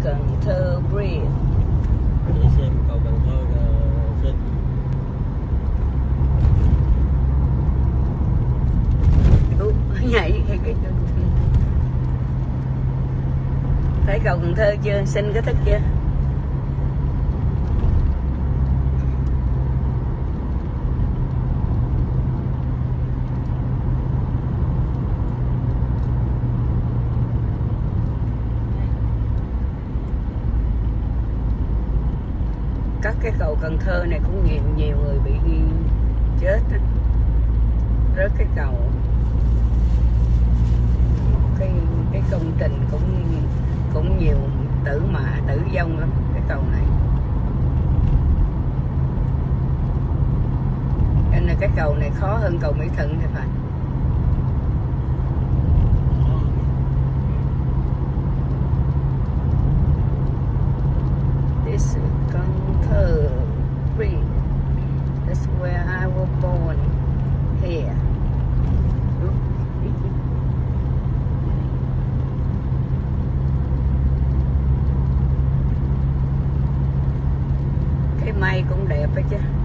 Cần Thơ Bridge. Để xem cầu Cần Thơ xinh. Nhảy thấy cầu Cần Thơ chưa? Xin có thích chưa? Các cái cầu Cần Thơ này cũng nhiều người bị chết đó. Rớt cái cầu. Cái công trình cũng nhiều tử vong lắm cái cầu này. Cho nên cái cầu này khó hơn cầu Mỹ Thuận thì phải. This is Cần Thơ Bridge. That's where I was born here. Cái mây cũng đẹp đó chứ.